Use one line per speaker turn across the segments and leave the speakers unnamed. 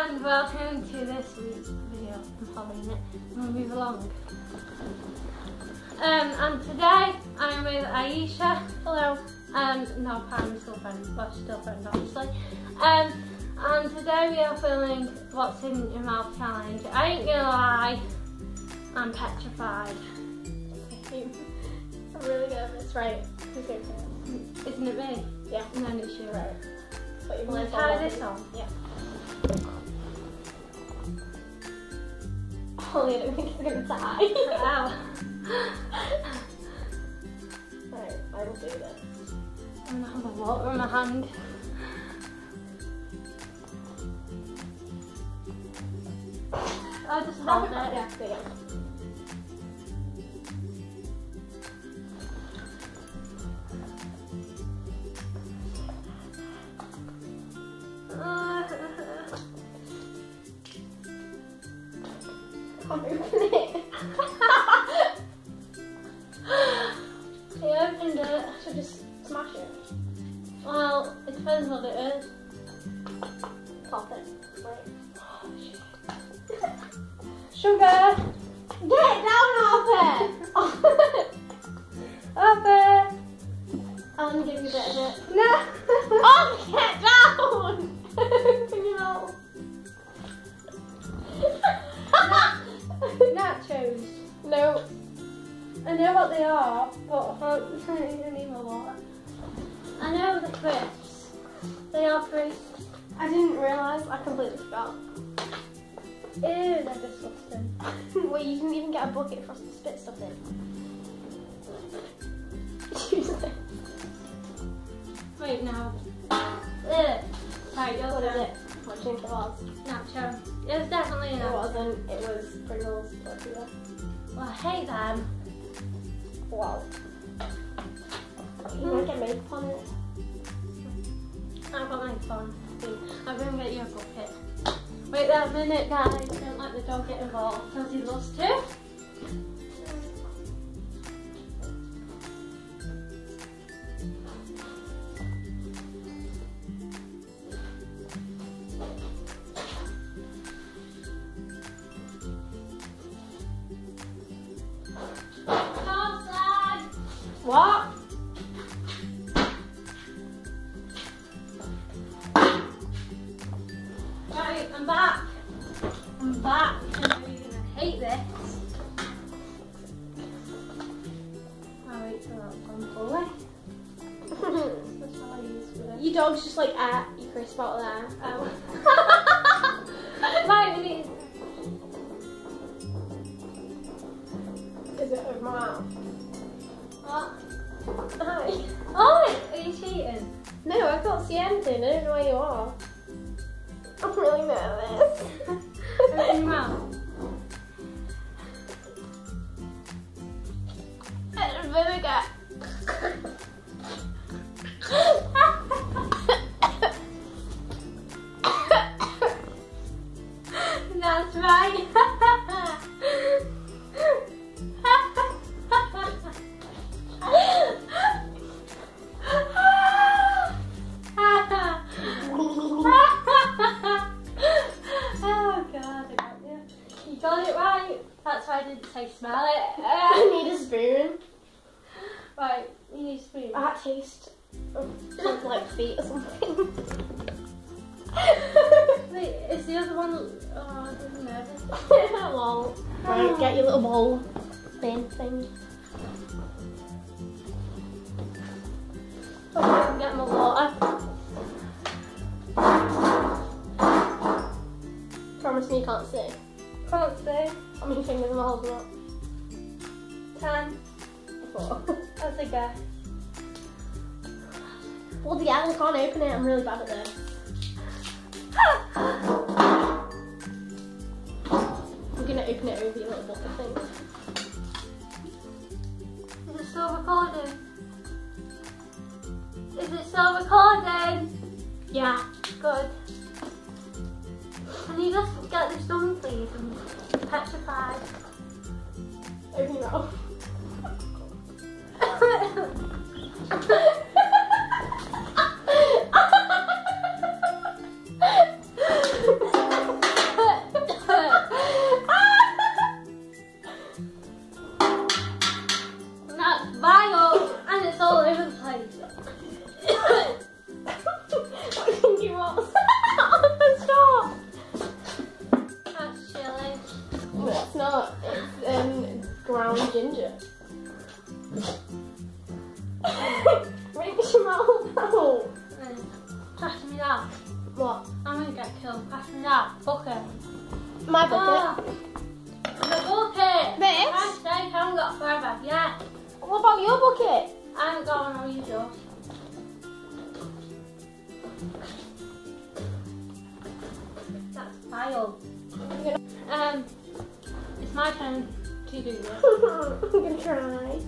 And welcome to this week's video. I'm following it. I'm gonna move along. And today I'm with Aisha. Hello. No, primary school friend. Well, still friend, obviously. And today we are filming What's in Your Mouth challenge. I ain't gonna lie, I'm petrified.
I'm really nervous, right? Who's going first?
Isn't it me?
Yeah.
And then it's you.
Right. Put your
Let's
blindfold
try this on.
Yeah. Oh, I don't think it's going to die.
Ow.
Right, I will do this.
I'm gonna have a water in my hand. I just hold it.
Yeah, there you go. Can't open it.
I opened it.
I should just smash it.
Well, it depends what it is.
Pop it. Right.
Sugar!
Get down off it!
Up it!
I'm gonna give you a bit of it.
No!
Oh, get down! Open your mouth.
Nachos.
No.
I know what they are, but I need my water. I know the crisps. They are crisps.
I didn't realise. I completely forgot.
Ew, they're disgusting.
Well, you didn't even get a bucket for us to spit stuff in.
Wait, no. Ugh. Right, yours
What is it? What do you think it was?
Nacho. It was definitely a
It
nacho.
wasn't. It was Pringles tortilla.
Well, I hate them.
Wow. You might get makeup on it.
I've got my phone. I'm going to get you a bucket. Wait that minute, guys. Don't let the dog get involved because he loves to.
What?
Right, I'm back. I'm back. I know you're gonna hate this. I'll wait till that's gone fully. That's all I use for it.
Your dog's just like you crisp out there.
Oh. Right, we need.
Is it over my mouth?
What?
Hi.
Oh, are you cheating?
No, I can't see anything. I don't know where you are. I'm really nervous.
Open your mouth.
Vinegar.
That's right. Oh God, I got you. You got it right. That's why I didn't say smell it.
I need a spoon.
Right, you need a spoon.
That tastes like feet or something.
Wait, is the other one? Oh, I didn't know.
Lol. Right, get your little bowl bin thing.
Oh, I can get my water.
Promise me you can't see.
Can't see.
How many fingers am I holding up?
10.
4.
That's a guess.
Bloody hell, I can't open it. I'm really bad at this. I'm gonna open it over your little bucket thing.
Is it still recording? Is it still recording?
Yeah.
Good. Can you just get this done, please? I'm petrified.
Open your mouth.
get killed. Pass me that bucket.
My bucket.
The bucket.
This?
My steak, I haven't got forever. Yeah.
What about your bucket?
I haven't got one, I'll use yours. That's vile. It's my turn to do this.
I'm gonna try.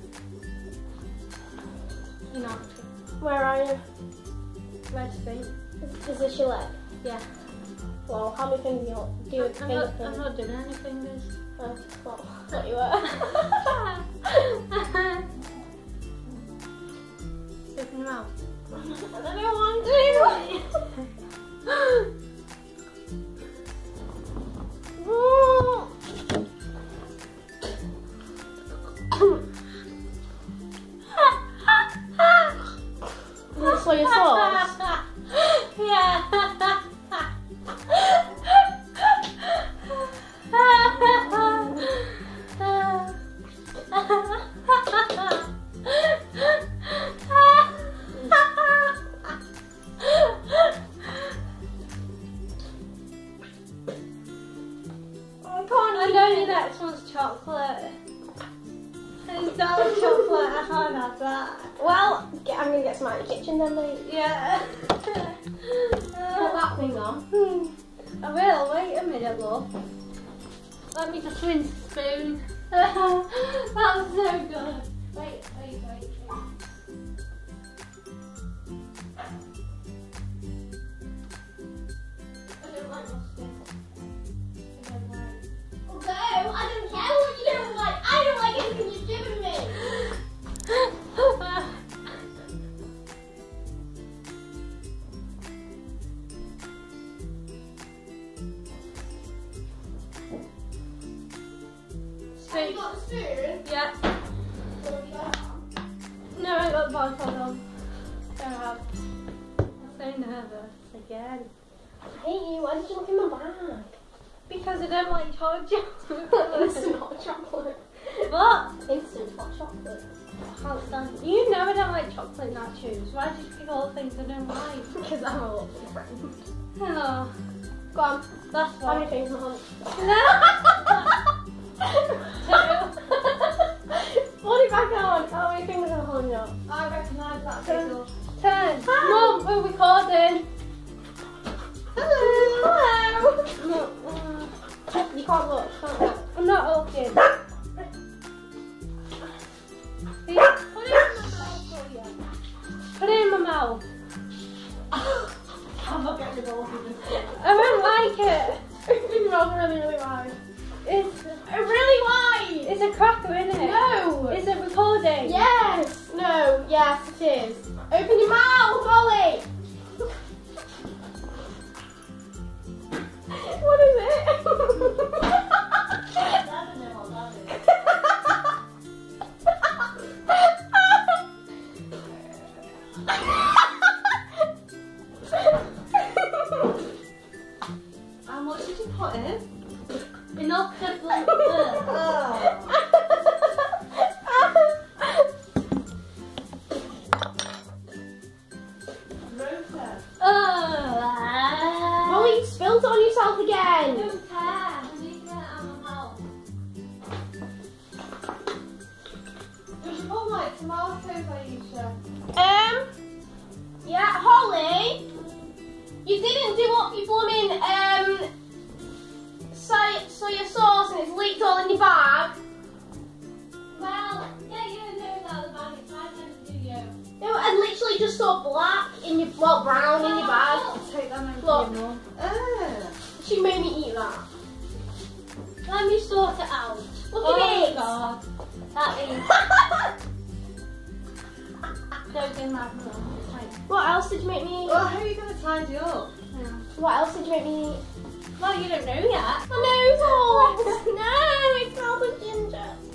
You know,
Where are you?
red thing.
Is this your leg?
Yeah.
Well, how many fingers do you
I'm not doing any fingers.
Oh, well, thought you were.
Open your mouth.
I don't want to. Is this for your sauce?
Yeah. I know your next one's chocolate. It's not chocolate, I can't have that.
Well, I'm gonna get some out of the kitchen then, mate.
Yeah.
Put that thing on.
I will, wait a minute, love. Let me just rinse the spoon. That was so good. Wait. I don't like mustard.
No, I don't care what you don't like. I don't like anything you've given me. Have you got the spoon?
Yeah.
Or have you got a hand?
No, I got the barcode on. Don't have. I'm so nervous again.
I hate you. Why did you look in my bag?
Because I don't like chocolate.
Instant hot chocolate.
What?
Instant hot chocolate.
I can't stand it. You know I don't like chocolate nachos. Why did you pick all the things I don't like?
Because I'm a lovely friend.
Oh,
Go on.
that's
How many
why.
things am I on? Put it back on. How many fingers am I holding up?
I recognise that
Turn.
signal. Turn.
Hi.
Mum, we're recording.
Hello.
No,
You can't look. Can't look.
I'm not looking. See? Put it in my mouth for you. Put it in my mouth.
I'm not getting involved in this.
I don't like it.
It smells really, really wide.
It's
Really wide.
it's a cracker, isn't it?
No.
Is it recording?
Yes. No. Yes, it is. Open your mouth, Ollie. What is it?
How much did you put in? Enough to
Ollie, you spilled it on yourself
I
again.
don't care. I need to get it out of my mouth. You should put like tomatoes, Aisha.
Yeah, Holly, you didn't do up your blooming soya sauce and it's leaked all in your bag.
Well, get your nose out of the bag. It's my turn to do you.
No, and literally just saw black in your, well, brown in your bag.
Take that over
Look.
to you, Mum.
She made me eat that.
Let me sort it out.
Look
Oh
at it.
God. That is. Don't get mad, Mum.
What else did you make me eat?
Well, how are you going to tidy up?
Yeah.
What else did you make me eat?
Well, you don't know yet.
My nose hurts. No, it smells of ginger.